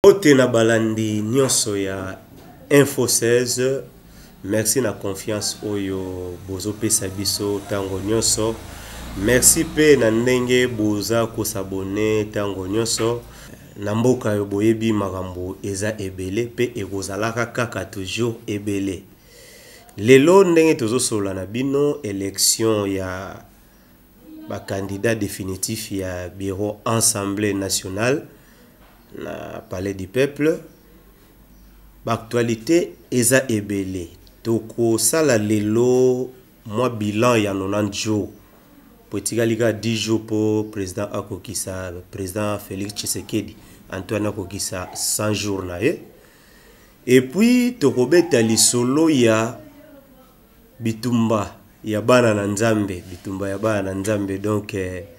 Tena balandi nyonso ya Info 16. Merci na confiance oyo bozo pesa biso tango nyonso. Merci pe na ndenge boza ko s'abonner tango nyonso. Na mboka yo boyebi makambo eza ebele pe ekozalaka kaka toujours ebele. Lelo ndenge tozosola na bino élection ya ba candidat définitif ya bureau Assemblée nationale na Palais du Peuple. Actualité eza ebele. Toko sala lelo moi bilan ya 90 jours. Potikalika 10 jours pour président Akokisa, président Félix Tshisekedi, Antoine Akokisa 100 jours na ye. Et puis toko beta lisolo ya bitumba ya bana na Nzambe, bitumba ya bana na Nzambe donc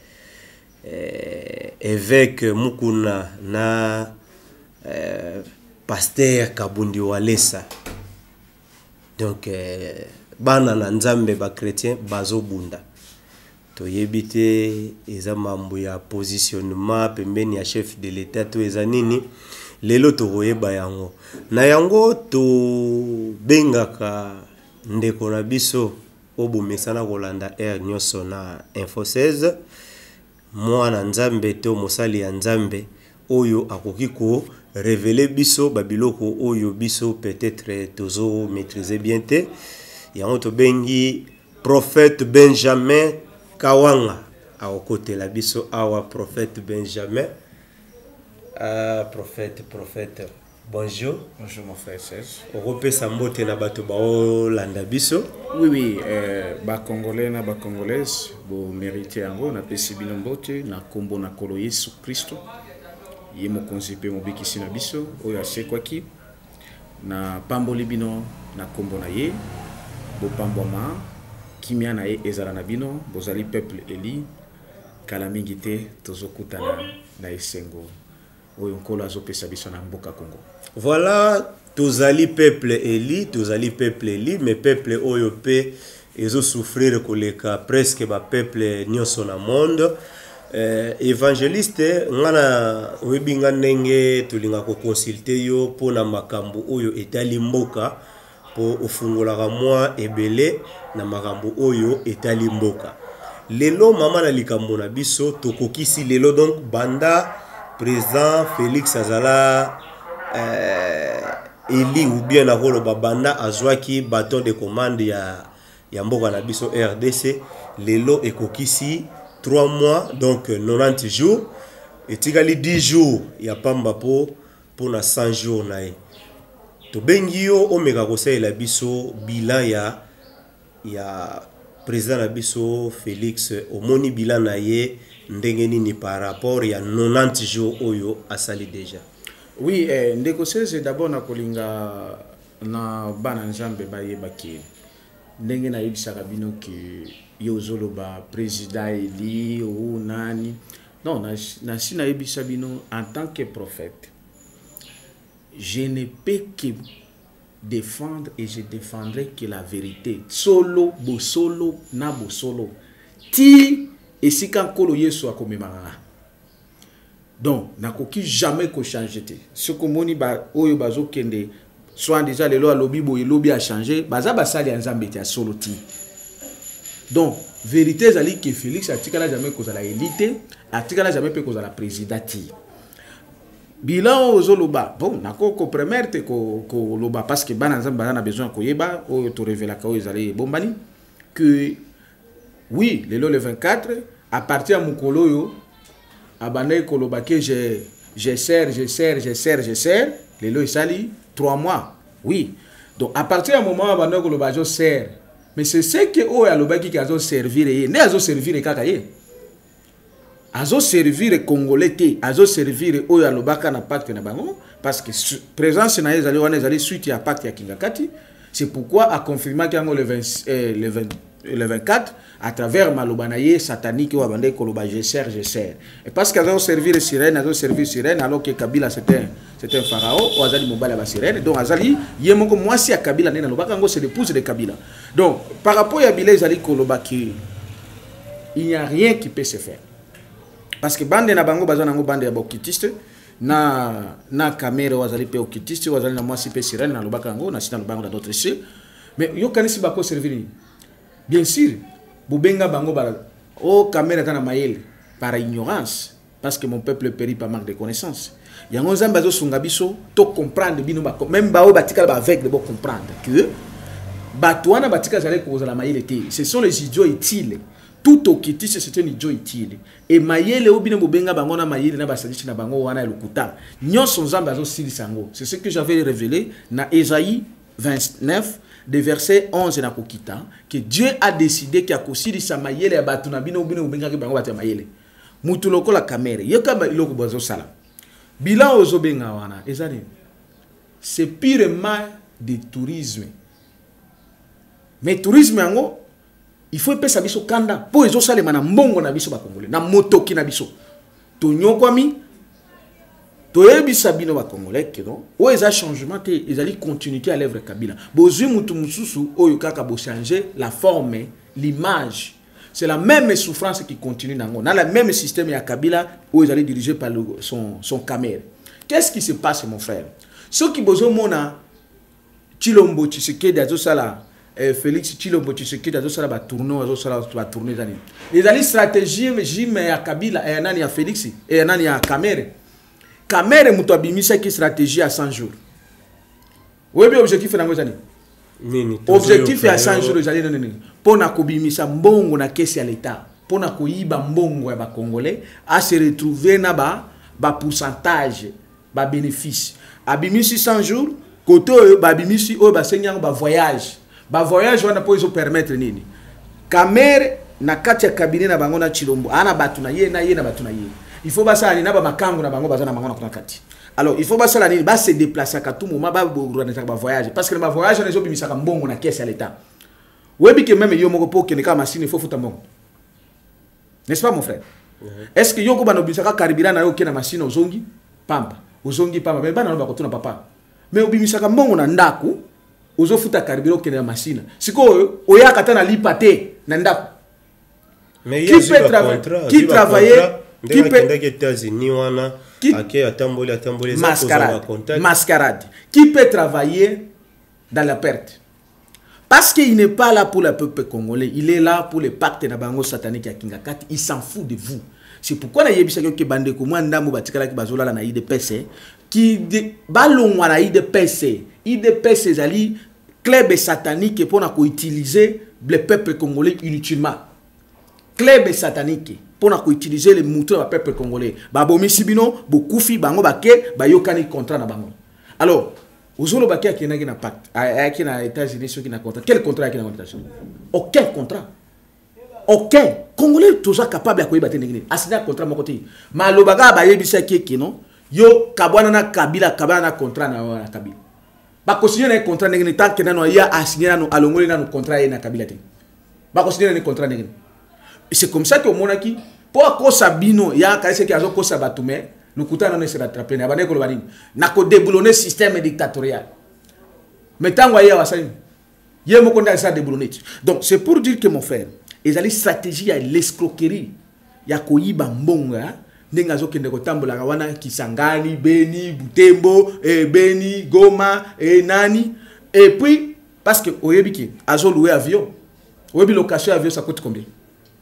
évêque Mukuna na pasteur Kabundi Walesa. Donc bana na Nzambe ba chrétien bazo bunda. To yebite eza mambo ya positionnement pembeni ya chef de l'état to eza nini lelo to koyeba yango. Na yango to bengaka ndeko na biso obumesana kolanda nyonso na Info 16. Mwana Nzambe to mosali ya Nzambe oyo akoki ko révéler biso babiloko oyo biso peut-être tozo maîtriser bien te. Yango to bengi prophète Benjamin Kawanga a côté la biso awa prophète Benjamin. Prophète. Bonjour. Bonjour mon frère Serge. Europe sambote na bato bao landa biso. Oui, ba congolais na ba congolaise bo mériter yango na pesi bino mbote na kombo na kolo Yesu Kristo. Ye mo konzipe mo bikisi na biso oyo asekwaki na pamboli bino na kombo na ye bo pamboma kimia na ye ezala na bino bozali peuple eli kala mingi te tozokutana na esengo oyo nkolo azopesa biso na mboka Congo. Voilà, tozali peuple eli, mais peuple oyo pe ezo souffrir koleka presque ba peuple nyonso na monde. Évangéliste ngana webinga ndenge tulinga ko consulter yo pona makambo oyo etali mboka po ofungolaka mwa ebele na makambo oyo etali mboka. Lelo mama na likambo na biso tokokisi lelo donc banda président Félix azala eli ou bien na kolo banda azwaki bâton de commande ya mboka na biso RDC lelo ekokisi 3 mois donc 90 jours et tigali 10 jours ya pamba po na 100 jours na ye. To bengi yo omeka kosalela biso bilan ya président na biso Félix omoni bilan na ye ndenge nini par rapport ya 90 jours oyo asali déjà. Oui, ndeko seze d'abord na kolinga na bana Nzambe bayebaki ndenge na yebisaka bino ki yozoloba président eli ou nani. Non, na sina yebisa bino en tant que prophète. Je ne peux que défendre et je défendrai que la vérité. Solo, bosolo, na bosolo. Ti esika nkolo Yesu akomemanga. Donc, nakoki jamais ko changer te. Ce que moni ba oyo bazo kende soit déjà le loi lobby bo lobby a changé, baza basali Nzambe ti solo ti. Donc, vérité zali que Félix atikala jamais kozala élite, atikala jamais pe kozala président ti. Bilan ozoloba bon nakoko première te ko loba parce que bana Nzambe na besoin ko yeba o to révéla ka ezali bombani que oui le 24 à partir à mukolo yo abandé ko loba que je sers le lo isali 3 mois oui donc à partir à moment abandé ko loba je sers mais c'est ce que o ya loba ki azo servir ye ne azo servir kaka ye azo servir congolais te azo servir oyo alobaka na pacte na bango parce que présence na ezali wana ezali suite ya pacte ya Kingakati. C'est pourquoi a confirmé qu'il le 24 à travers malobanaye satanique ou abandé koloba je sers et parce qu'ils ont servi les sirènes alors que Kabila c'était un pharaon ou azali mobala ba sirène donc azali yemoko mwasi ya Kabila nena lobaka ngo c'est l'épouse de Kabila. Donc par rapport à Bilé azali koloba qui il n'y a rien qui peut se faire. Parce que bande na bango bazana ngo bande ya bokitiste na caméra wazali pe okitisi wazali na mwasi pe sirène na lobaka ngo na sina lobango dans d'autres cieux mais yo kanisi bako servir bien sûr bubenga bango ba o caméra tana mayele par ignorance parce que mon peuple périt par manque de connaissances yango nzamba zo sunga biso to comprendre bino ba même ba o batika ba avec de bo comprendre que batwana batika zale ko la mayele te ce sont les idiots utiles tout okitisi c'est un idiot utile et mayele obine bobenga bango na mayele na basadishi na bango wana elokuta nyonso nzamba zo silisa ngo c'est ce que j'avais révélé na Ésaïe 29 de verset 11 na kokita que Dieu a décidé qu'il a kosilisa mayele ya batu na bino obine bobenga bango batu mayele mutu lokola kamere yoka iloko bozo sala bilan ozobenga wana ezali c'est purement du tourisme mais tourisme yango il faut pesa biso kanda po ezo salema na mbongo na biso ba congolais na motoki na biso to nyokwami to yebisa bino ba congolais que non o eza changement te ezali continuité à l'œuvre Kabila bozui mutu mususu oyo kaka bo changer la forme l'image c'est la même souffrance qui continue nango na la même système ya Kabila où ezali dirigé par son caméra. Qu'est-ce qui se passe mon frère ceux qui bozo mona Chilombo Tshisekedi azo sala Félix Chilombo Tshisekedi azo sala ba tourner zani les ali stratégie régime ya Kabila et nani ya Félix et nani ya Kamere muto abimisa ki stratégie à 100 jours webi objectif nango zani nini objectif ya 100 jours zali nini pona kobimisa mbongo na kesi ya l'état pona koyiba mbongo ya ba congolais à se retrouver na ba pourcentage ba bénéfice abimisi 100 jours côté ba abimisi o ba senyang ba voyage wana po iso permettre nini Kamere na kati ya cabinet na bango na Chilombo ana batu na ye na batu na ye il faut basa ni na ba makango na bango bazana bango na kuna kati alors il faut basa la nini ba se déplacer à tout moment ba voyage parce que ba voyage na zo bimisaka mbongo na caisse à l'état webi que même yo moko po ke ne ka machine il faut futa mbongo n'est-ce pas mon frère est-ce que yo ko bano bisaka carburant na yo ke na machine ozongi pamba mais bana ba ko tuna papa mais obimisaka mbongo na ndaku ozo futa carburant ke na machine siko oya katana lipate na ndaku mais qui travailler qui peut États-Unis wana ake atamboli mascarade qui peut travailler dans la perte parce qu'il n'est pas là pour le peuple congolais il est là pour les pactes na bango satanique ya Kingakati il s'en fout de vous c'est pourquoi na yebisa ke bande ko mwa ndambo batikala ki bazola na IDPS qui balongwa na IDPS ezali club satanique pour na ko utiliser le peuple congolais inutilement club satanique pour na ko utiliser les moutons du peuple congolais ba bomisi bino bokufi bango bake ba yokani contrat na bango alors ozolo bake akinaki na pacte aki na États-Unis ceux qui na contrat quel contrat aki na États-Unis aucun contrat aucun congolais toujours capable ya koyeba te ndenge asina contrat moko te malobaka ba yebisa ki non yo kabwana na Kabila na contrat na Kabila ba ko signer un contrat ndenge tant que nano ya asigner no alongoli na contrat na Kabila te ba ko signer un contrat ndenge. C'est comme ça que monaki pour kosa bino ya kaise ki azo kosa batume lukuta na se rattraper na bane ko lobani na ko déboulonner système dictatorial mais tango ya wasani ye moko nda sa déboulonner donc c'est pour dire que mon frère ezali stratégie ya l'escroquerie ya koyiba mbonga ndenga zo kende ko tambola wana Kisangani Beni Butembo Beni Goma nani et puis parce que oyebiki azo louer avion oyebi location avion ça coûte combien.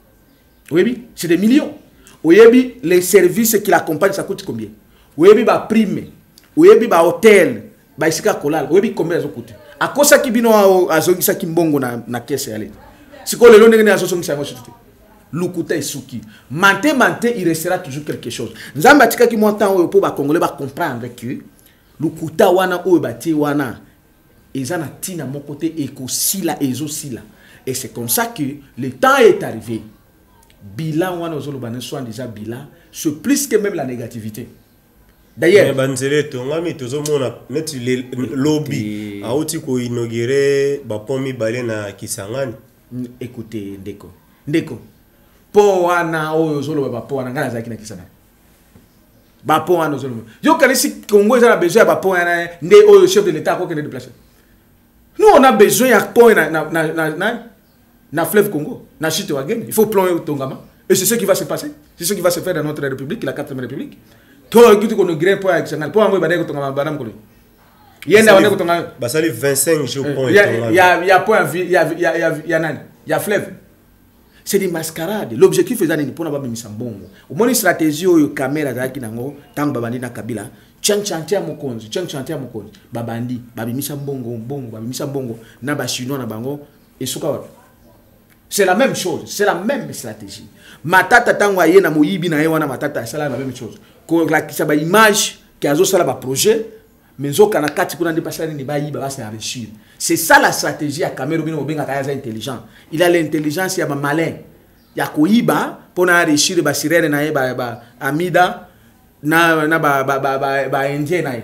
Oui, c'est des millions. Oui, les services qui l'accompagnent, ça coûte combien? Oui, ba prime. Oui, ba hôtel. Ba isika kolal. Oui, combien ça coûte? À cause ça qui bino azongisa kimbongo na caisse ya l'État. Si ko lelo ndenge azongisa ngo chute. Lukuta isuki. Mante il restera toujours quelque chose. Nzamba tika ki montant oyo po ba congolais ba comprendre que lukuta wana oyo bati wana ezana tina mon côté ekosila ezosila. Et c'est comme ça que le temps est arrivé. Bilan wana ozolo bana soit déjà bilan c'est plus que même la négativité d'ailleurs banzele tongami tozomona net lobby auti ko inaugurer ba pomi balé na Kisangani écoutez ndeko po wana ozolo ba po wana ngala zaki na Kisangani ba po wana ozolo yo kanisi Congo za besoin ba po wana ndé au chef de l'état ko kene déplacer nous on a besoin ya po na fleuve Congo, na Chitewagen, il faut plonger au Tongama. Et c'est ce qui va se passer. C'est ce qui va se faire dans notre République, la 4e République. ko kitu kono gré point action pour moi badai ko tonga banam ko yenda wane ko tonga basali 25 jours point ya point ya nani ya fleuve. C'est des mascarades. L'objectif est d'aller pour n'avoir mis en bon. Au moins une stratégie ou caméra d'aki nango tant babandi na Kabila. Tiens chantier mon konzi, babandi, babi mis en bongo, babi mis en bongo, na ba chinois na bango et souka. C'est la même chose, c'est la même stratégie. Matata tangwa ye na moyibi na yewana matata c'est la même chose. Ko la ki sa ba image ki azo sala ba projet mais zoka na kati kuna ndipasana ni ba yiba ba se enrichir. C'est ça la stratégie à Cameroun bino benga kaza intelligent. Il a l'intelligence ya ba malin. Ya koyiba pour enrichir ba sirene na ye ba amida na ba indien na ye.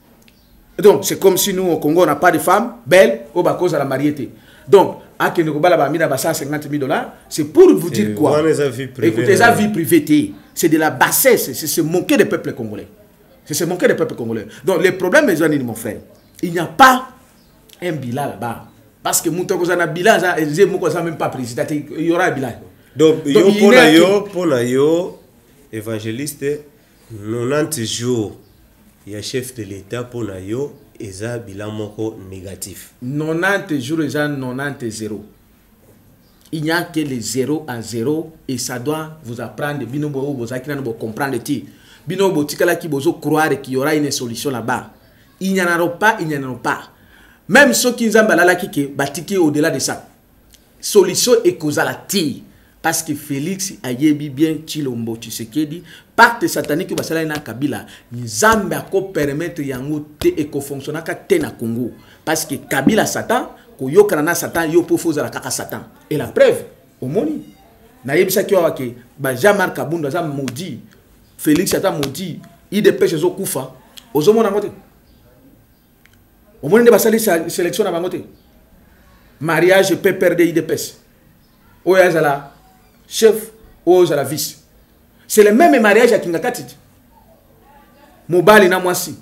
Donc c'est comme si nous au Congo on n'a pas de femmes belles au ba cause à la mariété. Donc à que nous ba amida ba 150 000 $, c'est pour vous dire quoi? Écoutez, ça vie privée, c'est de la bassesse, c'est se moquer des peuples congolais. C'est se moquer des peuples congolais. Donc le problème mes amis mon frère, il n'y a pas un bilan là-bas. Parce que Moutoko a un bilan, il n'y même pas président. Il y aura un bilan. Donc pour yo, évangéliste, 90 jours, il y a chef de l'État pour yo, et ça bilan négatif. 90 jours, il y a 90-0. Il n'y a que les 0 à 0 et ça doit vous apprendre, vous comprendre. Binobo tikala ki bozo croire qu'il y aura une solution là-bas. Il n'y en aura pas, il n'y en aura pas. Même ceux qui ont balala kike batiki au-delà de ça. Solution est causale la ti parce que Félix a yebi bien Chilombo Tshisekedi pacte satanique basala na Kabila nzambe ako permettre yango te et ko fonctionner ka te na Congo parce que Kabila Satan ko yokana na Satan yo pofoza la kaka Satan et la preuve au moni na yebisa ki wa ke ba Jean-Marc Kabunda za maudit Félix Satan maudit il dépêche zo kufa ozomona ngote au moins de basali sélection à bangote mariage peut perdre IDPS ou la chef ou la vice c'est le même mariage à Kingakati mobali na mwasi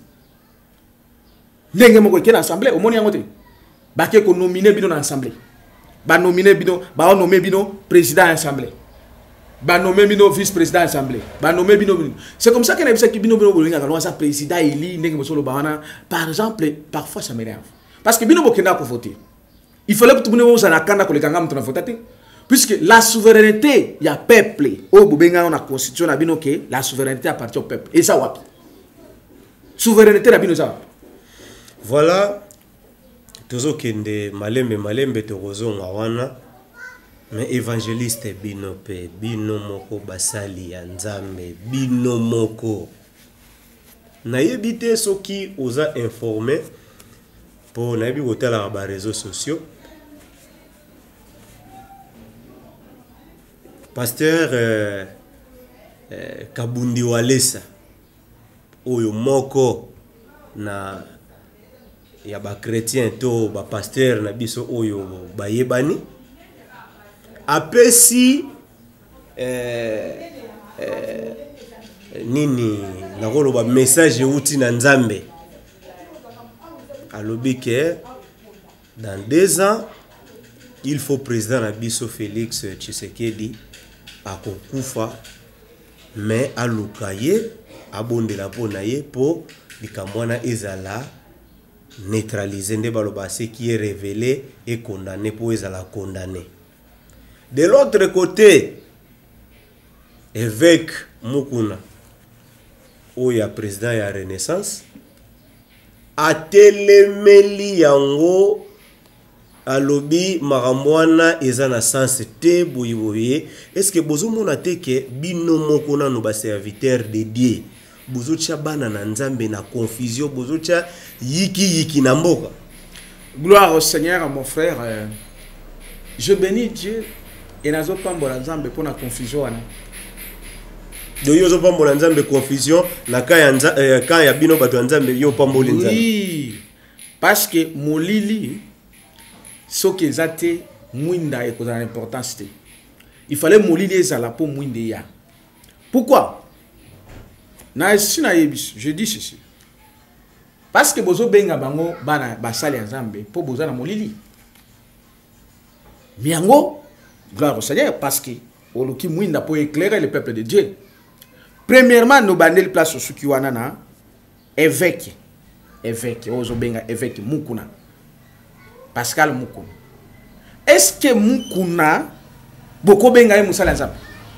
ndenge moko kena assemblée au moins yangote ba ke ko nominer bino na assemblée ba nominer bino ba nommer bino président assemblée ba nommer bino vice président assemblée ba nommer bino c'est comme ça que na bisa ki bino bolinga ka sa président eli ndenge mosolo ba wana par exemple parfois ça m'énerve parce que bino bokenda ko voter il fallait que tout le monde soit nakanda ko lekanga mtu na voter puisque la souveraineté ya peuple au bobenga on a constitution na bino que la souveraineté appartient au peuple et ça wapi souveraineté na bino ça voilà tozo kende malembe tozo ngawana mais évangéliste bino pe bino moko basali ya nzambe bino moko na yebite soki oza informé pour na yebi kotala ba réseaux sociaux pasteur Kabundi Walesa oyo moko na ya ba chrétien to ba pasteur na biso oyo bayebani apesi nini nakolo ba message uti na nzambe alobi que dans 2 ans il faut président na biso Félix Tshisekedi akokufa mais alukaye abondela pona ye po likamwana ezala neutraliser nde baloba ce qui est révélé et condamné pour ezala condamné. De l'autre côté, évêque Mukuna, où il y a président de la Renaissance, a telemeli yango alobi maramwana ezana sens te boyiboye. Est-ce que bozo mona te ke bino mokona no ba serviteur de Dieu bozo tcha bana na nzambe na confusion bozo tcha yiki na mboka. Gloire au Seigneur mon frère. Je bénis Dieu. Et nazo pambola nzambe pour la confusion wana. Do yo zo pambola nzambe confusion na ka ya bino bato nzambe yo pamboli nzambe. Oui. Parce que molili soki ezate mwinda et kozana importance te. Il fallait molili ezala pour mwinde ya. Pourquoi? Na sina yebis, je dis ceci. Parce que bozo benga bango bana basali nzambe pour bozana molili. Miango gloire au Seigneur parce que Oloki Mwinda pour éclairer le peuple de Dieu. Premièrement, nous bandel place au Sukiwana na évêque ozobenga évêque Mukuna. Pascal Mukuna. Est-ce que Mukuna boko benga ye musala nzambe?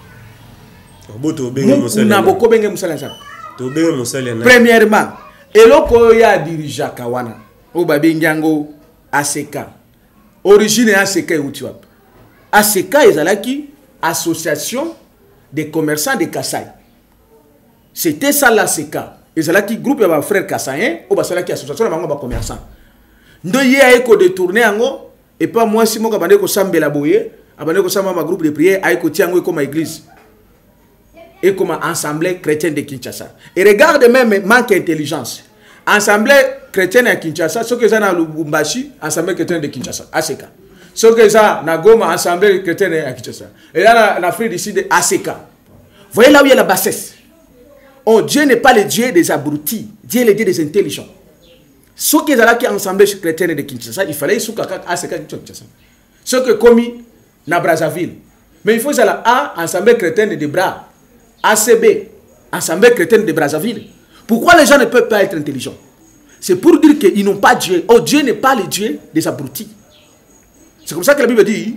Mukuna boko benga musala nzambe. To benga musala na. Premièrement, eloko ya dirija kawana o babengango ACK. Origine ACK utiwap. ACK ezalaki association des commerçants de Kassai. C'était ça l'ACK. Ezalaki groupe ya frère Kassayen o basalaki association na bango ba commerçant. Ndo ye aiko détourner ango et pas moi si moka bande ko sambela boye, abande ko samba ma groupe de prière aiko tiango comme église. Et comme assemblée chrétienne de Kinshasa. Et regarde même manque d'intelligence. Assemblée chrétienne de Kinshasa, ce que ça na Lubumbashi, assemblée chrétienne de Kinshasa, ACK. Ce que ça na Goma, assemblée chrétienne de Kinshasa. Et là en Afrique du Sud, ACK. Voyez là où il y a la bassesse. Oh, Dieu n'est pas le Dieu des abrutis, Dieu est le Dieu des intelligents. Ce qui est là qui assemblée chrétienne de Kinshasa, il fallait sous ACK Kinshasa. Ce que commis na Brazzaville. Mais il faut ça là A, assemblée chrétienne de Bras. ACB, Assemblée chrétienne de Brazzaville. Pourquoi les gens ne peuvent pas être intelligents? C'est pour dire qu'ils n'ont pas Dieu. Oh, Dieu n'est pas le Dieu des abrutis. C'est comme ça que la Bible dit,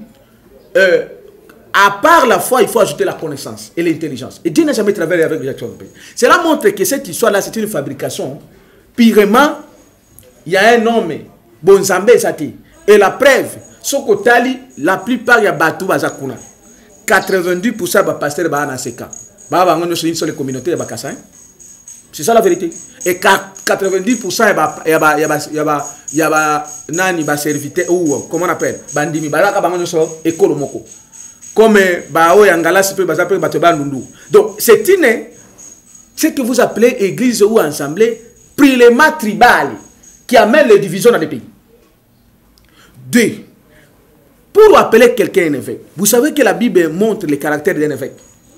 à part la foi, il faut ajouter la connaissance et l'intelligence. Et Dieu n'a jamais travaillé avec les acteurs européens. Cela montre que cette histoire-là, c'est une fabrication. Pirement, il y a un homme, Bonzambe Sati. Et la preuve, Sokotali, la plupart, il y a Batou Bazakuna. 90% des pasteurs sont dans ces cas. C'est sur les communautés de Bakassin. C'est ça la vérité. Et 90% il y a nani ba serviteur ou comment on appelle bandimi balaka bango so école moko. Comme bao yangala sipe bazape batebandundu. Donc c'est une ce que vous appelez église ou assemblée prilement tribal qui amène les divisions dans les pays. 2. Pour appeler quelqu'un un évêque, vous savez que la Bible montre le caractère d'un évêque.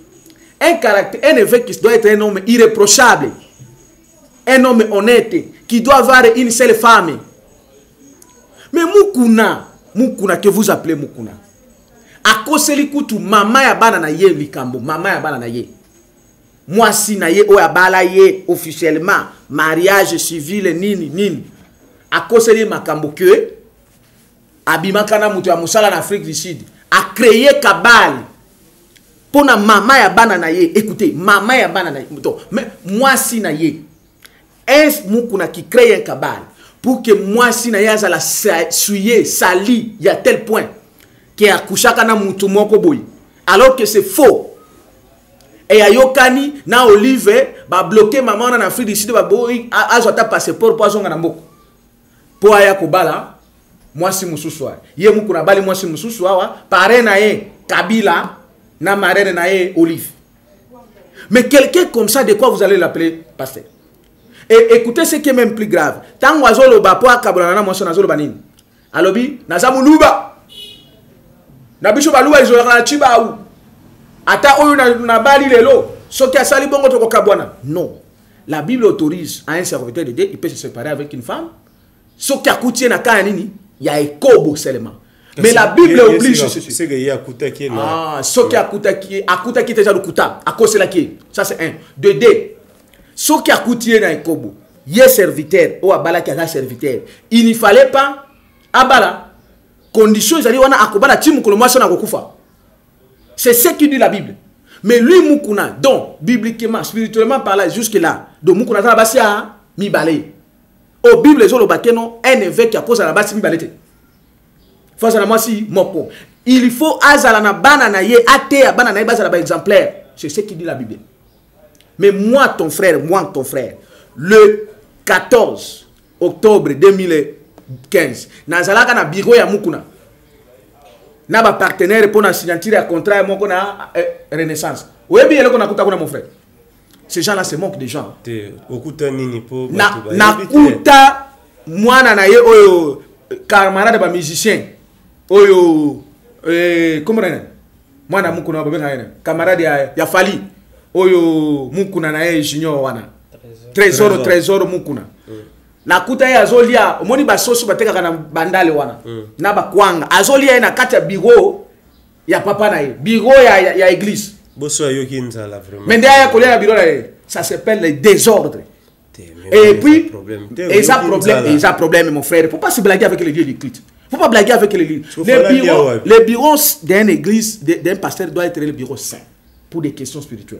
Un évêque qui doit être un homme irréprochable, un homme honnête, qui doit avoir une seule femme. Mais Mukuna que vous appelez Mukuna, à cause de l'écoute, maman ya bana na ye likambo, maman ya bana na ye. Moi si na ye o ya bala ye officiellement mariage civil nini. À cause de makambo que abimakana mutu ya musala en Afrique du Sud a créé cabale. Pour na maman ya bana na ye, écoutez, maman ya bana na ye, mais moi si na ye, Mukuna qui crée un cabal pour que moi si na ye azala souillé, sali, il y a tel point que akushaka na mutu moko boy, alors que c'est faux. Et ayokani na Olive ba bloquer maman en Afrique du Sud ba boy azota passeport pour azonga na mboko. Pour aya kobala moi si mususwa. Ye Mukuna bali moi si mususwa wa pare na ye Kabila na marraine na ye Olive. Mais quelqu'un comme ça, de quoi vous allez l'appeler pasteur? Et écoutez ce qui est même plus grave. Tant que vous avez un kabula na motion azolo banini. Alobi na zamuluba. Na bisho baluba izo na chiba ou. Ata oyo na bali lelo, soki asali bongo to kabwana. Non. La Bible autorise à un serviteur de Dieu, il peut se séparer avec une femme. Soki akutie na ka nini, ya ekobo seulement. Mais la Bible oblige. C'est qu'il y a Koutaki. Ah, ce qui a Koutaki déjà le Kouta. À cause de la qui. Ça c'est un. De deux. Ce qui a Koutié dans Kobo. Il y a serviteur. Ou Abala qui a serviteur. Il ne fallait pas. Abala. Condition, ils allaient on a Akobala Tim Kolomason à Kokufa. C'est ce qui dit la Bible. Mais lui, Mukuna, donc, bibliquement, spirituellement parlant, jusque-là, donc Mukuna, ça va passer à mi balé. Au Bible, les autres, un évêque qui a posé à la base, mi balé. Il faut azalana banana ye ate banana bazala exemplaire. C'est ce qui dit la Bible. Mais moi ton frère, le 14 octobre 2015, nazalaka na bureau ya Mukuna. Na ba partenaire pour na signature à contrat moko na Renaissance. Webi eloko na kuta kuna mon frère. Ces gens là se moquent des gens. Okuta nini po na kuta mwana na ye oyo camarade ba musicien. Oyo comment on mwana Mukuna babenga yena camarade ya Fali oyo Mukuna na ye junior wana trésor Mukuna na kuta ya azolia omoni basoso bateka kana bandale wana na bakwanga azolia na kati ya bureau ya papa na ye bureau ya église Bosso yoki nzala vraiment. Mais derrière coller la bureau ça s'appelle le désordre. Et puis et ça problème mon frère. Faut pas se blaguer avec les lieux d'église. Faut pas blaguer avec les lieux. Les bureaux d'une église d'un pasteur doit être le bureau saint pour des questions spirituelles.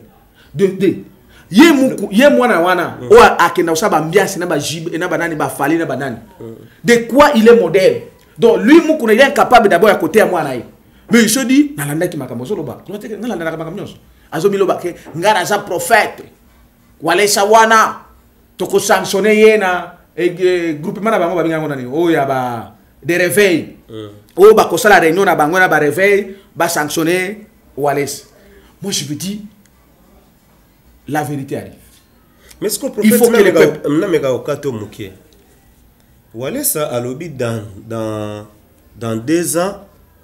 Ye mwana wana o akenda usaba mbiasi na ba jibe na banani ba fali na banani. De quoi il est modèle. Donc lui mukuna il est incapable d'abord à côté à moi là. Mais il se dit nalanda ki makambo soloba. Nalanda ka makambo nyonso. Azomi loba ke ngara za prophète. Walesa wana toko sanctionner yena groupement na bango ba binga ngona ni o ya ba de réveil. O ba kosala réunion na bango na ba réveil ba sanctionner Walesa. Moi je vous dis la vérité arrive. Mais ce qu'on il faut que les peuples Walesa a lobby dans 2 ans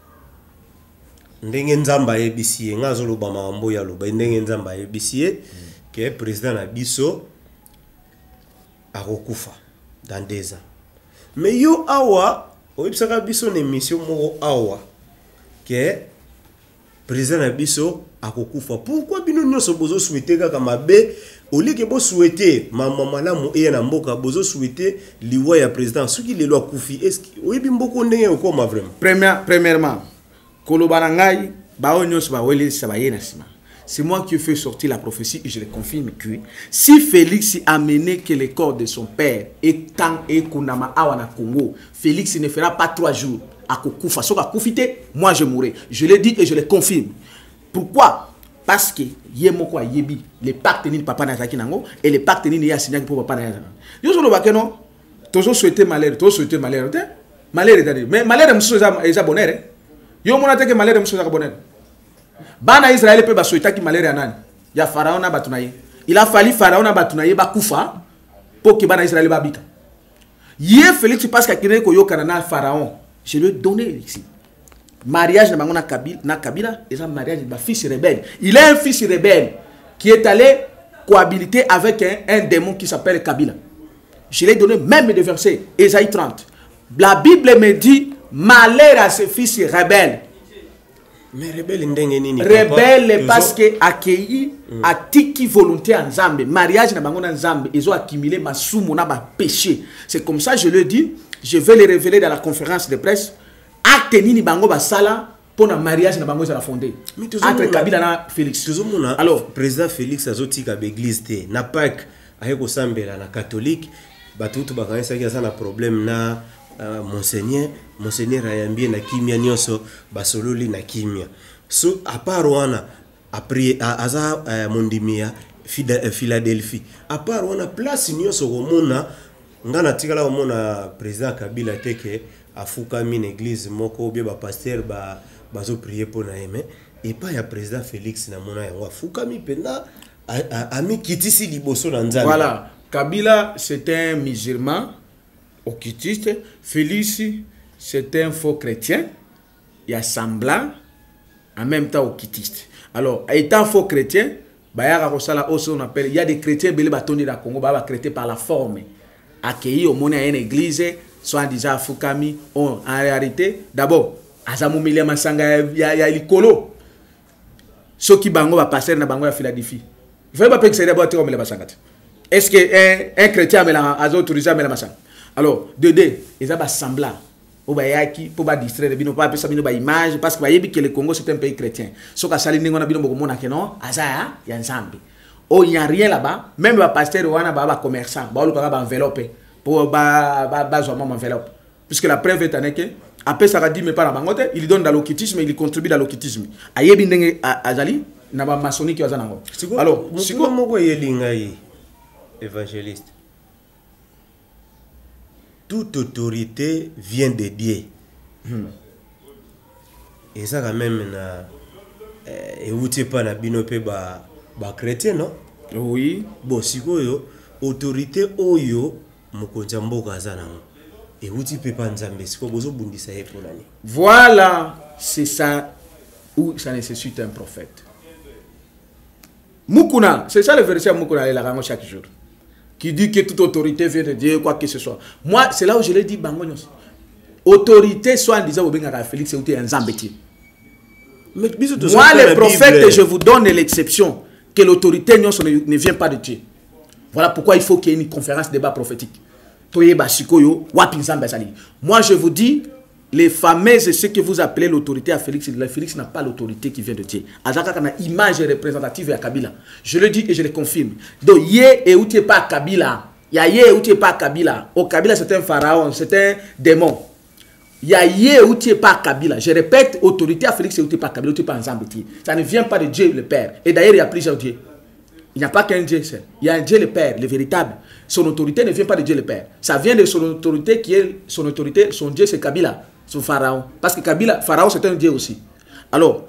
ndenge nzamba yebisi ngazo loba mambo ya loba ndenge nzamba yebisi que président na biso akokufa dans 2 ans. Mais yo awa oyebisaka biso na émission moko awa que président na biso akokufa. Pourquoi bino nyonso bozo souhaiter kaka mabe oli ke bo souhaiter mama malamu e na mboka bozo souhaiter liwa ya président soki lelo akufi est-ce oyebi mboko ndenge okoma vraiment. Premièrement kolobanangai bao nyonso ba wele sabayena sima. C'est moi qui ai fait sortir la prophétie et je le confirme que si Félix a mené que le corps de son père et tant et kunama awana Congo, Félix ne fera pas 3 jours à kokufa soka kufite, moi je mourrai. Je l'ai dit et je le confirme. Pourquoi? Parce que yemoko yebi le pacte ni papa nazaki nango et le pacte ni ya signé pour papa nazaki. Yo solo bakeno toujours souhaiter malheur, toujours souhaiter malheur, malheur est mais malheur mso eza bonheur. Yo mona te que malheur mso eza bonheur. Bana Israël peut ba souhaiter ki malheur ya nani? Ya Pharaon na batunaye. Il a fallu Pharaon na batunaye ba kufa pour que bana Israël ba bika. Yé Félix parce que ko yo kana na Pharaon. Je lui ai donné ici. Mariage na Kabila, et un mariage de ma fils rebelle. Il a un fils rebelle qui est allé cohabiter avec un démon qui s'appelle Kabila. Je l'ai donné même des versets, Ésaïe 30. La Bible me dit, malheur à ce fils rebelle. Mais rebelle, rebelle parce que accueilli a tiki volonté en Zambé. Mariage na bango en Zambé, ils ont accumulé ma soumo na ba péché. C'est comme ça je le dis, je vais les révéler dans la conférence de presse. Acte nini bango basala pour na mariage na bango za fondé entre Kabila na Félix. Alors président Félix azotika ba église te na Pâques ayeko sambela na catholique batutu bakanisa ki na problème na monseigneur ayambie na kimia nyonso basololi na kimia. So à part wana après aza mondimia Philadelphie à part wana place nyonso komona ngana tikala komona président Kabila teke afukami na église moko bien ba pasteur bazo prier pour na aimé et pas ya président Félix na mona yango afukami penda ami kitisi liboso na nzala. Voilà, Kabila c'est un musulman occultiste, Félix c'est un faux chrétien, il y a semblant en même temps occultiste. Alors étant faux chrétien, bayara kosala oso on appelle il y a des chrétiens belé batoni na Congo ba chrétien par la forme accueilli au mona une église soit déjà Fukami, en réalité, d'abord, Azamumilia Masanga ya Likolo. Ce qui bango va passer dans bango ya Philadelphie. Il faut pas que c'est d'abord comme les Masanga. Est-ce que un chrétien a autorisé à la Masanga? Alors, ils ont semblant. Pour pas distraire, ils pas ça une image parce que le Congo c'est un pays chrétien. Ce que ça li ngona bino boko mona keno, azaya ya Nzambe. Oh, il n'y a rien là-bas, même le pasteur wana ba commerçant, ba lu ba enveloppe. Pour enveloppe. Puisque la preuve est que après ça dit mais pas la bangote, il donne dans l'occultisme et il contribue dans l'occultisme. Ayebi ndenge azali na ba maçonnique qui azana ngo. Alors, siko moko yelingai évangéliste. Toute autorité vient de Dieu. Et ça quand même na et pas na binope ba chrétien non? Oui. Bon siko yo autorité oyo mokonza mboka azana et uti pepa nzambe siko bozo bundisa ye pour l'année. Voilà, c'est ça où ça nécessite un prophète. Mukuna, c'est ça le verset Mukuna la rango chaque jour qui dit que toute autorité vient de Dieu quoi que ce soit. Moi, c'est là où je l'ai dit bango nyos. Autorité soit en disant obenga Félix ou te nzambe ti. Mais moi, les prophètes, je vous donne l'exception que l'autorité ne vient pas de Dieu. Voilà pourquoi il faut qu'il y ait une conférence débat prophétique. Moi, je vous dis, les fameuses, ce que vous appelez l'autorité à Félix, Félix n'a pas l'autorité qui vient de Dieu. Azaka a une image représentative à Kabila. Je le dis et je le confirme. Donc, yé et où tu pas Kabila. Yé où tu pas Kabila. Au Kabila, c'est un pharaon, c'est un démon. Yé où tu pas Kabila. Je répète, autorité à Félix et où tu pas Kabila, où tu pas ensemble. Ça ne vient pas de Dieu le Père. Et d'ailleurs, il y a plusieurs dieux. Il n'y a pas qu'un Dieu seul. Il y a un Dieu le Père, le véritable. Son autorité ne vient pas de Dieu le Père. Ça vient de son autorité qui est son autorité. Son Dieu, c'est Kabila, son pharaon. Parce que Kabila, pharaon, c'est un Dieu aussi. Alors,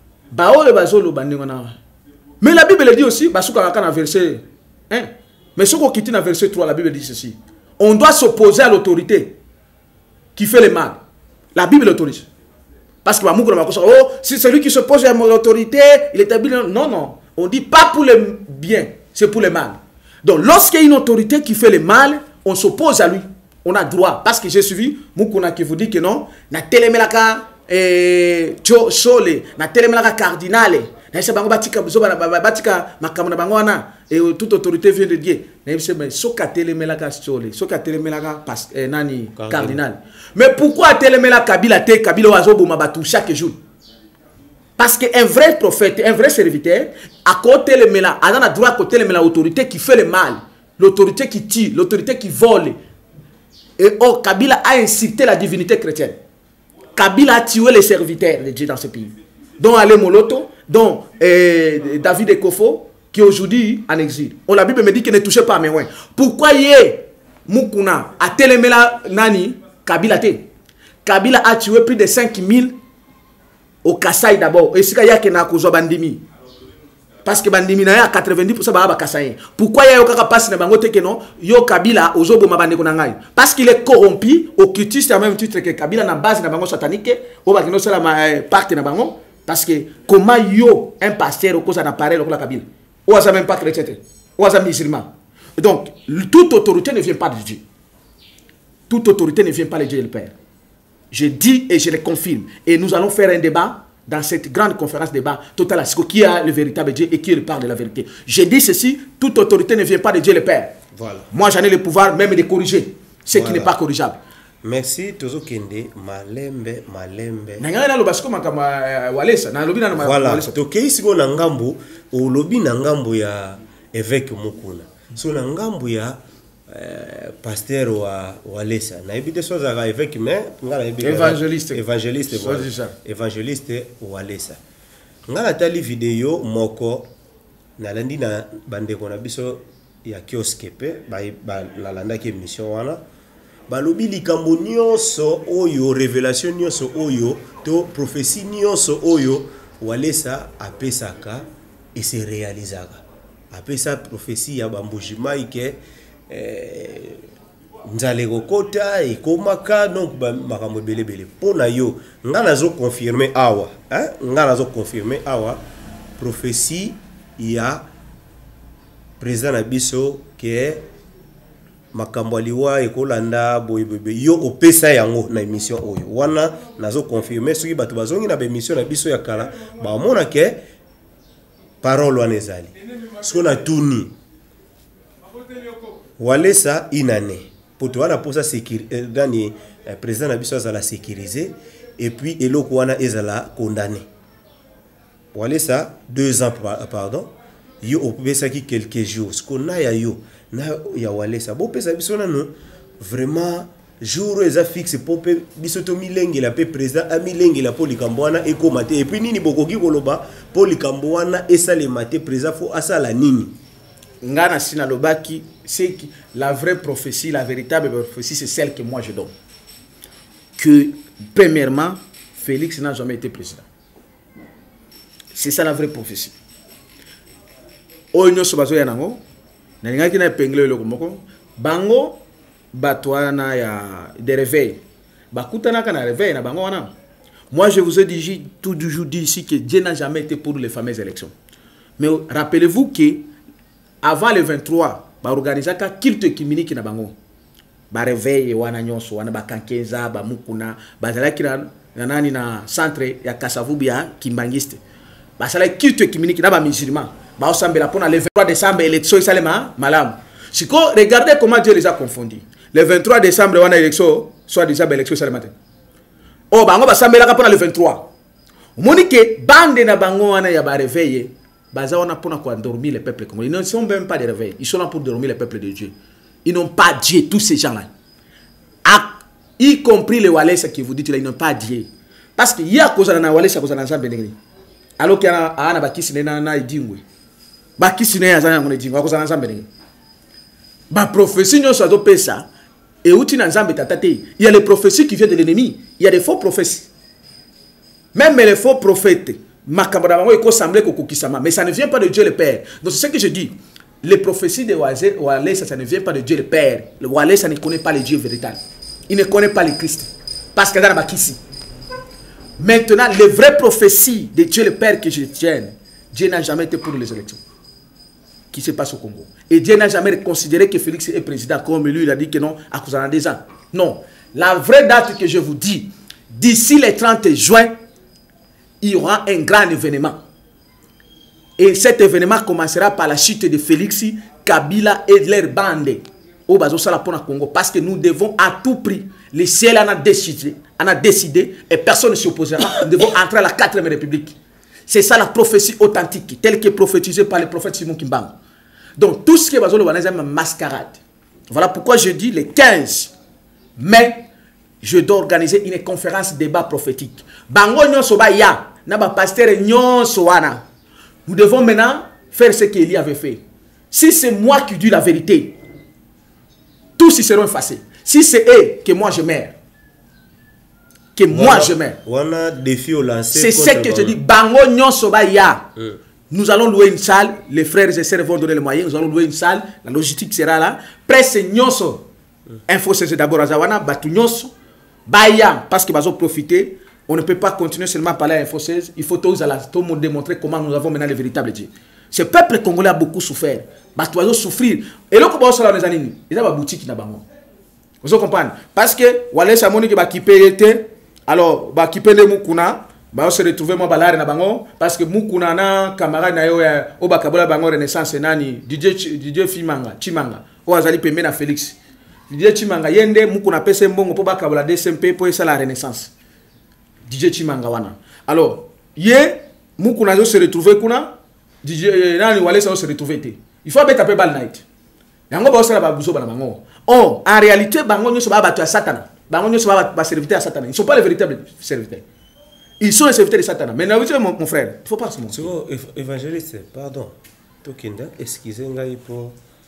mais la Bible dit aussi, verset 1. Mais ce qu'on quitte dans verset 3, la Bible dit ceci. On doit s'opposer à l'autorité qui fait le mal. La Bible l'autorise. Parce que oh, si celui qui s'oppose à l'autorité, il est établi. Non, non. On dit pas pour le bien, c'est pour le mal. Donc, lorsqu'il y a une autorité qui fait le mal, on s'oppose à lui. On a droit. Parce que j'ai suivi, Moukouna qui vous dit que non, na telemelaka chole, na telemelaka cardinale, na se bango batika batika makamona bango wana et toute autorité vient de Dieu. Na se mais soka telemelaka chole, soka telemelaka nani cardinal. Mais pourquoi telemelaka Kabila te Kabila wazobo mabatu chaque jour? Parce qu'un vrai prophète, un vrai serviteur, à côté le méla, a le droit à côté le méla, l'autorité qui fait le mal, l'autorité qui tue, l'autorité qui vole. Et oh, Kabila a incité la divinité chrétienne. Kabila a tué les serviteurs de Dieu dans ce pays. Dont Ale Moloto, dont David Ekofo, qui est aujourd'hui en exil. Oh, la Bible me dit qu'il ne touchait pas à mes ouins. Pourquoi yé Mukuna a téléméla nani Kabila te? Kabila a tué plus de 5000 au Kasaï d'abord. Et c'est qu'il y a qui n'a causé Bandimi. Parce que Bandimi n'a 90% de Kasaï. Pourquoi il y a un passe dans Bangote que non? Yo Kabila aux Obo Mabande Konangai. Parce qu'il est corrompu, occultiste à même titre que Kabila n'a base dans Bango satanique, au Bakino c'est la partie dans Bango. Parce que comment yo un pasteur au cause d'un appareil au Kabila? Ou à même pas chrétien, ou à musulman. Donc, toute autorité ne vient pas de Dieu. Toute autorité ne vient pas de Dieu le Père. Je dis et je le confirme. Et nous allons faire un débat dans cette grande conférence débat Total Asiko, qui a le véritable Dieu et qui parle de la vérité. Je dis ceci, toute autorité ne vient pas de Dieu le Père. Voilà. Moi, j'en ai le pouvoir même de corriger ce qui n'est pas corrigeable. Merci, Tozo Kende, malembe. Voilà. Tokei siko na ngambo, o lobi na ngambo ya évêque Mukuna. So na ngambo ya pasteur wa Walesa. Na ebite so za évêque mais ngala ebite évangéliste Walesa. Ngala tali vidéo moko na landi na bandeko na biso ya kioskepe ba la landa ki émission wana. Balobi likambo nyonso oyo révélation nyonso oyo to prophétie nyonso oyo Walesa apesaka et se réalisaka. Apesa prophétie ya bambujima ike nzale kokota ekomaka donc makambo belebele pona yo ngana zo confirmer awa ngana zo confirmer awa prophétie ya président na biso ke makambo aliwa ekolanda boyebebe yo opesa yango na émission oyo wana nazo confirmer soki bato bazongi na émission na biso ya kala ba mona ke parole wana ezali siko na tuni Walesa inane poto wana posa sécurité dani président na biso azala sécurisé et puis eloko wana ezala condamné. Walesa 2 ans pardon yo opesa ki quelques jours ce qu'on a ya yo na ya Walesa bo pesa biso nano vraiment jour eza fixe pour biso to milenge la pe président a milenge la polikambo wana ekomate et puis nini bokoki koloba polikambo wana esalemate président fo asala nini ngana sina lobaki c'est la vraie prophétie, la véritable prophétie, c'est celle que moi je donne. Que, premièrement, Félix n'a jamais été président. C'est ça la vraie prophétie. Oyo sobazo ya nango, na ngaki na pengle le komoko, bango batwana ya de réveil. Bakutana kana réveil na bango wana. Moi je vous ai dit tout du jour dit ici que Dieu n'a jamais été pour les fameuses élections. Mais rappelez-vous que avant le 23 ba organiser ka culte kimini na bango ba réveil wana nyonso wana ba kankeza ba mukuna ba zalaki na nani na centre ya Kasavubu ya Kimbangiste basala kitu kiminiki na ba musulman ba osambela pona le 23 décembre élection isalema malam siko regardez comment Dieu les a confondus le 23 décembre wana élection soit déjà élection isalema te oh bango basambela ka pona le 23 Monique bande na bango wana ya ba réveiller baza wana pona ko endormir le peuple congolais. Ils ne sont même pas des réveils, ils sont là pour dormir le peuple de Dieu. Ils n'ont pas Dieu, tous ces gens là, y compris les Walesa qui vous dites là, ils n'ont pas Dieu parce que y a cause na Walesa cause na Nzambe ndengeni alors qu'il y a ana bakisi na idingwe bakisi na yazana ngone dingwe cause na Nzambe ndengeni ba prophétie nyoso azo pesa et uti na Nzambe tatate. Il y a les prophéties qui viennent de l'ennemi, il y a des faux prophètes. Même les faux prophètes, mais ça ne vient pas de Dieu le Père. Donc c'est ce que je dis. Les prophéties de Walesa, ça ne vient pas de Dieu le Père. Le Walesa ne connaît pas le Dieu véritable. Il ne connaît pas le Christ. Parce qu'il y a ici. Maintenant, les vraies prophéties de Dieu le Père que je tiens, Dieu n'a jamais été pour les élections qui se passent au Congo. Et Dieu n'a jamais considéré que Félix est président, comme lui il a dit que non, à cause de 2 ans. Non. La vraie date que je vous dis, d'ici le 30 juin, il y aura un grand événement. Et cet événement commencera par la chute de Félix, Kabila et leur bande au Bazosala pour le Congo. Parce que nous devons à tout prix, le ciel en a décidé et personne ne s'y opposera. Nous devons entrer à la 4e République. C'est ça la prophétie authentique, telle que prophétisée par le prophète Simon Kimbangu. Donc tout ce qui est Bazolo Banazé est mascarade. Voilà pourquoi je dis le 15 mai, je dois organiser une conférence débat prophétique. Bango nyonso ba ya na ba pasteur nyonso wana. Nous devons maintenant faire ce qu'Élie avait fait. Si c'est moi qui dis la vérité, tous ils seront effacés. Si c'est eux, que moi je meurs. Que moi je meurs. C'est ce que je dis. Bango nyonso ba ya. Nous allons louer une salle. Les frères et sœurs vont donner les moyens. Nous allons louer une salle. La logistique sera là. Presse nyonso. Info c'est d'abord à Zawana. Batu nyonso. Baya. Parce que bazo profiter. On ne peut pas continuer seulement à parler à Info 16. Il faut tout le monde démontrer comment nous avons maintenant le véritable Dieu. Ce peuple congolais a beaucoup souffert. Batu bazo souffrir. Et là, comment on se l'a dit? Il y a une boutique na bango. Vous comprenez? Parce que Walesa Monique va quitter était. Alors, va quitter les Mukuna. Bah, on se retrouve moi balare na bango parce que Mukuna na camarade na yo o bakabola bango renaissance nani DJ Chimanga o azali pembe na Félix DJ Chimanga yende Mukuna pese mbongo po bakabola DSMP po esa la renaissance DJ Chimanga wana. Alors ye Mukuna zo se retrouver kuna DJ nani Walesa se retrouver te il faut beta pe bal night yango ba osala ba buzo bana bango. Oh, en réalité bango nyoso ba batu ya Satan bango nyoso ba serviteur à Satan, ils sont pas les véritables serviteurs. Ils sont les serviteurs de Satan. Mais mon frère, il ne faut pas se mentir. Évangéliste, pardon. Tokinda, excusez-moi pour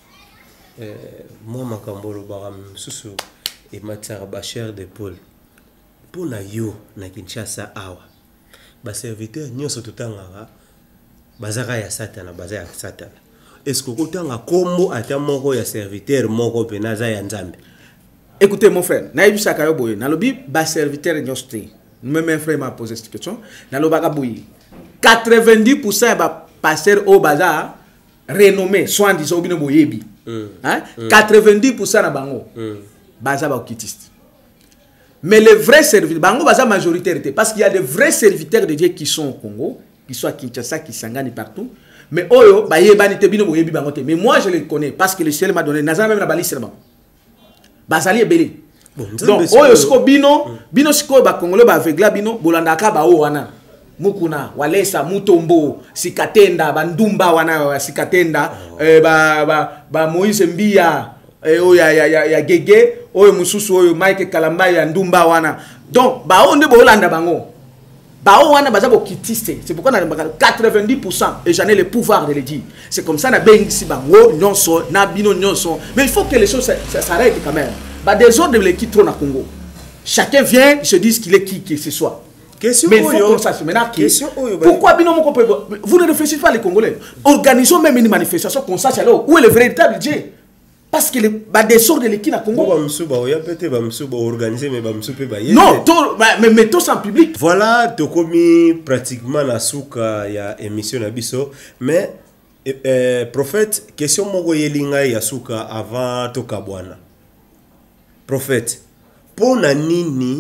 moi, ma cambolo baram susu et matière bachère de Paul. Pour na yo na Kinshasa awa. Ba serviteur nyoso tutanga bazaka ya Satan, baza ya Satan. Est-ce que kotanga kombo ata moko ya serviteur moko penaza ya Nzambe? Écoutez mon frère, na yebisa kayo boye, na lobi ba serviteur nyoso te. Même un frère m'a posé cette question. Dans le bagabouille, 90% ba pasteur au bazar renommé, soit disant bino boyebi. 90% na bango. Bazar ba okitiste. Mais les vrais serviteurs, bango bazar majoritaire parce qu'il y a des vrais serviteurs de Dieu qui sont au Congo, qui sont à Kinshasa, qui s'engagent partout. Mais oyo ba yebani te bino boyebi bango te. Mais moi je les connais parce que le ciel m'a donné naza même na balise seulement. Bazali ebele. Bon, donc, oyo siko bino siko ba Congolais ba avegla bino bolandaka ba o wana Mukuna Walesa Mutombo Sikatenda bandumba wana Sikatenda ba Moïse Mbia ya Gege oyo mususu oyo Mike Kalamba ya ndumba wana. Donc ba onde bolanda bango ba o wana baza bokitiste. C'est pourquoi na 90% et j'en ai le pouvoir de le dire. C'est comme ça na bengisi bango nyonso na bino nyonso. Mais il faut que les choses s'arrêtent quand même. Bah, des ordres qui trônent à Congo. Chacun vient, se dit qu'il est qui que ce soit. Question mais il faut qu'on sache maintenant pourquoi vous ne réfléchissez pas les Congolais. Organisons même une manifestation qu'on sache alors où est le véritable Dieu. Parce que les désordres qui à Congo. Non, mais mettons ça en public. Voilà, tu as commis pratiquement la souka ya émission Nabiso, mais prophète, question mogo yelinga ya souka avant Tokabwana. Prophète, pour nini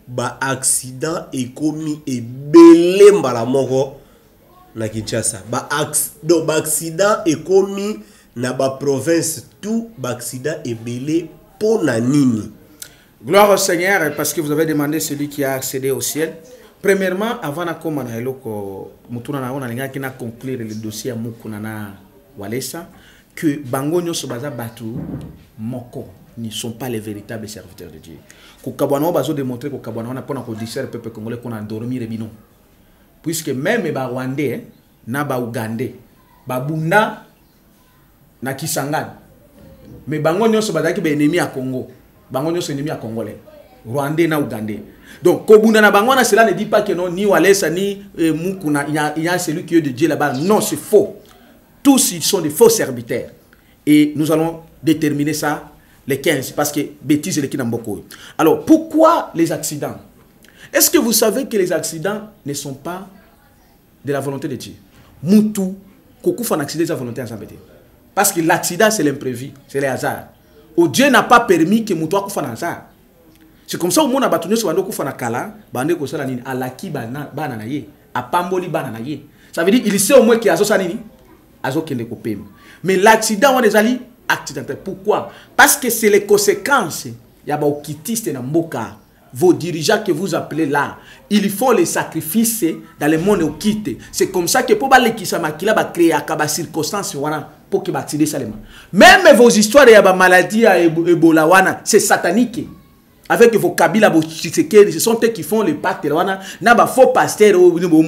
ba accident et commis et belé mbala moko na Kinshasa. Ba accident et commis na ba province tout ba accident et belé pour na nini. Gloire au Seigneur, parce que vous avez demandé celui qui a accédé au ciel. Premièrement, avant de commencer, on a conclure le dossier à Mukunana Walesa, que Bango Nyoso Baza Batu Moko ne sont pas les véritables serviteurs de Dieu. Kokabwana bazo démontrer que Kokabwana n'a pas le peuple congolais qu'on a dormi rebino. Puisque même les Rwandais, na ba Ougandais, ba Bunda na Kisangani. Mais Bango Nyoso Baza qui est ennemi à Congo. Bango Nyoso ennemi à Congolais. Rwandais na Ougandais. Donc, Kobunda na Bangwana, cela ne dit pas que non, ni Walesa, ni Mukuna, il y a celui qui est de Dieu là-bas. Non, c'est faux. Tous, ils sont des faux serviteurs. Et nous allons déterminer ça les 15, parce que bêtises, les Kinamboko. Alors, pourquoi les accidents? Est-ce que vous savez que les accidents ne sont pas de la volonté de Dieu? Moutou, Kokou fait un accident de la volonté de Dieu. Parce que l'accident, c'est l'imprévu, c'est le hasard. Dieu n'a pas permis que Moutou fasse un hasard. C'est comme ça au monde a battu sur bando kufana kala bande ko sala nini alaki bana na ye apamboli bana na ye. Ça veut dire il sait au moins qu'il a ça nini azo kende ko pem. Mais l'accident on des ali accidentel. Pourquoi? Parce que c'est les conséquences. Il y a ba okitiste na mboka. Vos dirigeants que vous appelez là, ils font les sacrifices dans le monde okite. C'est comme ça que pour ba lekisa makila ba créer akaba circonstances wana pour que ba tirer seulement. Même vos histoires il y a ba maladie à Ebola wana, c'est satanique. Avec vos Kabila, vos Tshisekedi, ce sont eux qui font les pactes. Na ba faux pasteur,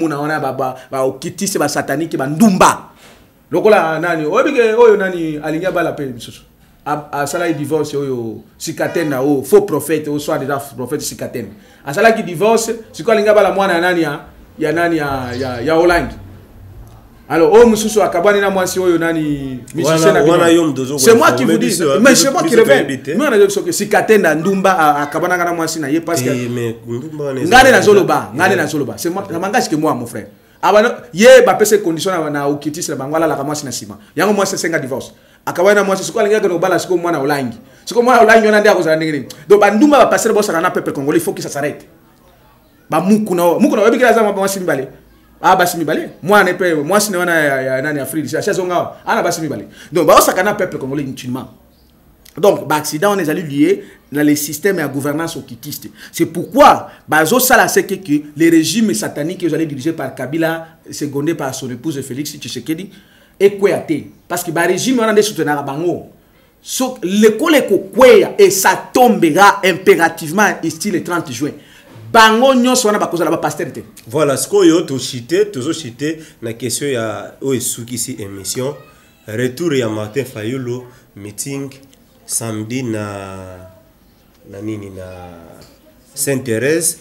au kiti, c'est ba satanique, ba ndumba. Lokola nani, oyo nani alinya ba la paix bisusu. A sala divorce oyo sikaten na o faux prophète, o soit déjà prophète sikaten. A sala qui divorce, c'est quoi alinya ba la mwana nani ya nani ya Hollande. Alors, oh, monsieur, akabani na mwasi oyo nani c'est moi qui vous dis, mais c'est moi qui reviens. Moi, on a dit que si Katenda Ndumba akabana na mwasi na ye parce que ngane na zoloba, c'est moi, ça m'engage que moi, mon frère. Abano ye ba pese condition na okiti se bangwala la mwasi na sima. Yango mwasi senga divorce. Akabana na mwasi siko alinga ko bala siko mwana olangi. Siko mwana olangi on a ndia ko za ndengeni. Donc ba Ndumba ba passer bossa na peuple congolais, il faut que ça s'arrête. Ba mukuna webikira za mwasi mbale. Ah basi mibale moi ne pe moi si wana ya nani Afrique ça zonga ana basi mibale donc ba osakana peuple congolais inutilement. Donc ba accident on est allé lié dans les systèmes et la gouvernance okitiste. C'est pourquoi bazo sala c'est que les régimes sataniques que allez dirigés par Kabila secondé par son épouse Félix Tshisekedi et Kouyaté parce que ba régime on a des soutenir bango so l'école ko Kouya et ça tombera impérativement ici le 30 juin. Bango nyonso wana bakoza la pastorité. Voilà ce qu'on yo to cité na question ya oesuki si émission retour ya Martin Fayulu meeting samedi na nini na Sainte-Thérèse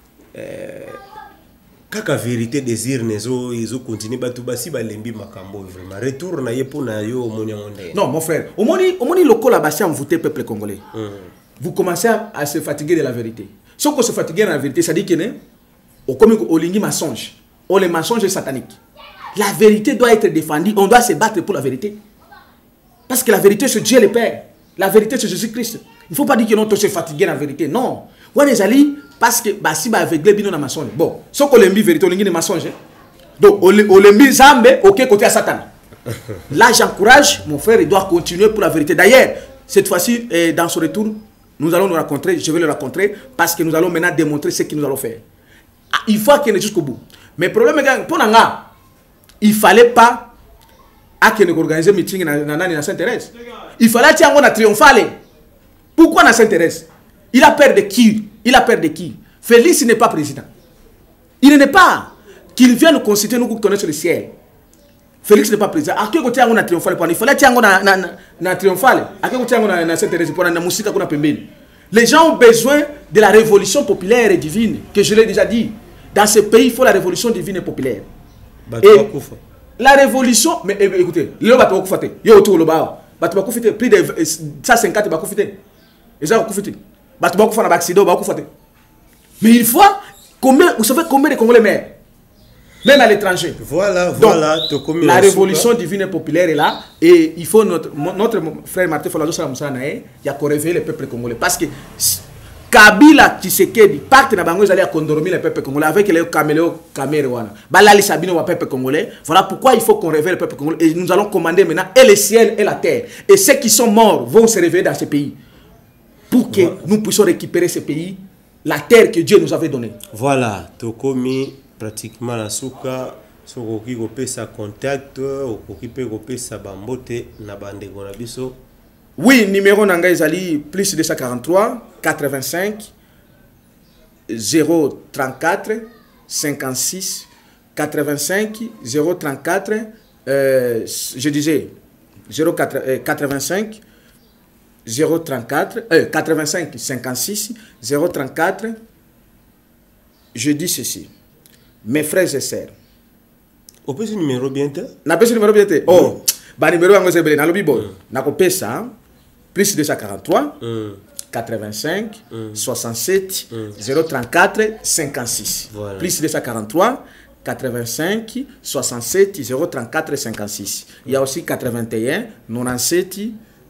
kaka vérité désir nezo izo continuer batu basi balembi makambo vraiment retour na yepo na yo monia monde. Non mon frère, omoni lokola basi envoûter peuple congolais. Vous commencez à se fatiguer de la vérité. Si on se fatigue de la vérité, ça dit que on comme olingi mensonge. On les mensonges sataniques. La vérité doit être défendue. On doit se battre pour la vérité. Parce que la vérité, c'est Dieu le Père. La vérité, c'est Jésus-Christ. Il ne faut pas dire que non, on se fatigue de la vérité. Non. On est allé parce que si on aveugle bino na mensonge. Bon, si on lembi vérité, on lembi mensonge. Donc on lembi zambe, ok côté à Satan. Là, j'encourage mon frère, il doit continuer pour la vérité. D'ailleurs, cette fois-ci, dans son retour, nous allons nous rencontrer, je vais le rencontrer parce que nous allons maintenant démontrer ce que nous allons faire. Il faut qu'il y ait jusqu'au bout. Mais le problème est que pour nous, il ne fallait pas organiser un meeting dans Sainte-Thérèse. Il fallait qu'il y ait un triomphal. Pourquoi dans Sainte-Thérèse? Il a peur de qui? Il a peur de qui? Félix n'est pas président. Il n'est pas. Qu'il vienne nous constituer, nous connaissons le ciel. Félix n'est pas président. À quel côté on a triomphal? Il fallait qu'il y ait un triomphal. À quel côté on a Sainte-Thérèse pour la musique qu'on a pembé. Les gens ont besoin de la révolution populaire et divine, que je l'ai déjà dit. Dans ce pays, il faut la révolution divine et populaire. Et la révolution, mais écoutez, il y a plus de 150 mais il faut combien, vous savez combien de Congolais meurent? Même à l'étranger. Voilà, donc, voilà. La révolution divine et populaire est là. Et il faut notre frère Martin Folazo Salamoussana, il y a qu'on réveiller le peuple congolais. Parce que Kabila Tshisekedi pacte na bango à condormir le peuple congolais avec les caméras. Balali Sabino wa peuple congolais. Voilà pourquoi il faut qu'on réveille le peuple congolais et nous allons commander maintenant et le ciel et la terre. Et ceux qui sont morts vont se réveiller dans ce pays pour que nous puissions récupérer ce pays, la terre que Dieu nous avait donnée. Voilà, tokomi pratiquement la souka sokoki kopesa contact okoki pe kopesa bambote na bande gonabiso. Oui, numéro nanga ezali plus 243 85 034 56 85 034 je disais 85 034 85 56 034. Je dis ceci, mes frères et sœurs. On peut ce numéro bientôt? Na peut ce numéro bientôt. Oh, ba numéro yango sebele na lobi bon. Na ko pesa plus 243 85 67 034 56. Voilà. Plus 243 85 67 034 56. Il y a aussi 81 97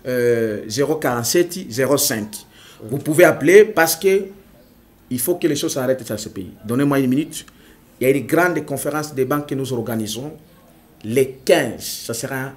047 05. Vous pouvez appeler parce que il faut que les choses s'arrêtent dans ce pays. Donnez-moi une minute. Il y a une grande conférence des banques que nous organisons les 15. Ça sera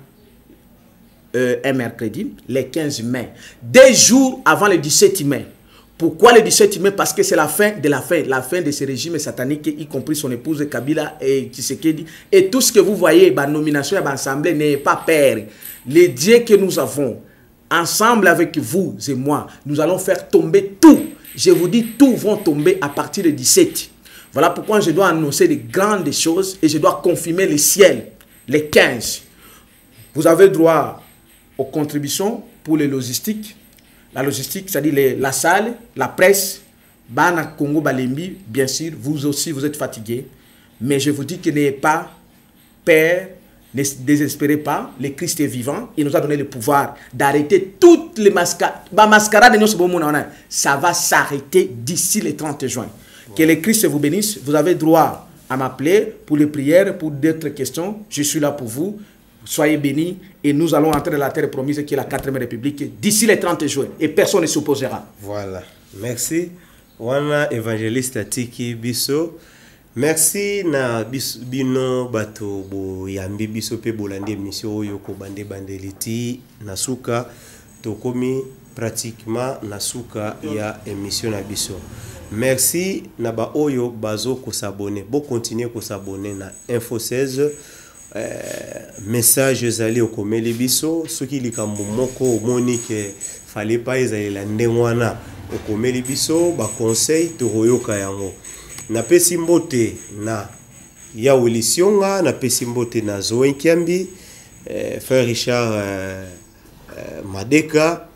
un mercredi, les 15 mai. 2 jours avant le 17 mai. Pourquoi le 17 mai? Parce que c'est la fin de ce régime satanique, y compris son épouse Kabila et Tshisekedi. Et tout ce que vous voyez, la nomination et l'assemblée n'est pas peur. Les dieux que nous avons, ensemble avec vous et moi, nous allons faire tomber tout. Je vous dis, tout vont tomber à partir du 17. Voilà pourquoi je dois annoncer de grandes choses et je dois confirmer le ciel, les 15. Vous avez droit aux contributions pour les logistiques. La logistique, c'est-à-dire la salle, la presse, Bana Congo Balembi, bien sûr, vous aussi, vous êtes fatigués. Mais je vous dis que n'ayez pas peur, ne désespérez pas, le Christ est vivant. Il nous a donné le pouvoir d'arrêter toutes les mascarades. Ça va s'arrêter d'ici le 30 juin. Que le Christ vous bénisse. Vous avez droit à m'appeler pour les prières, pour d'autres questions. Je suis là pour vous. Soyez bénis et nous allons entrer dans la terre promise qui est la 4e République d'ici le 30 juin et personne ne s'opposera. Voilà. Merci. Wana évangéliste Tiki Biso. Merci na bino bato bo yambi biso pe bolandi émission oyo ko bande bandeliti nasuka tokomi pratiquement nasuka ya émission na biso. Merci na ba oyo bazo ko s'abonner. Bo continuer ko s'abonner na Info 16. Message ezali okomeli biso soki likambo moko omoni ke fallait pas ezali ndengwana okomeli biso ba conseil toroyoka yango. Na pesi mbote na ya Wilisionga, na pesi mbote na Zoe Kiambi, frère Richard Madeka,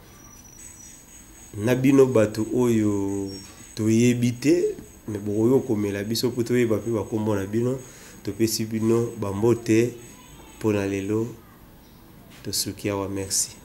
na bino bato oyo toyebite, me boyo komela biso po toyeba pe bakombo na bino, to pesi bino bambote pona lelo to sukia wa merci.